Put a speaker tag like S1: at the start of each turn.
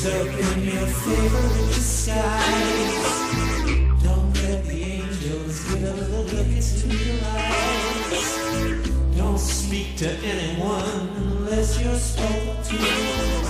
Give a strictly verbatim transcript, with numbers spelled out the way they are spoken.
S1: up in your favorite disguise. Don't let the angels get a look into your eyes. Don't speak to anyone unless you're spoken to.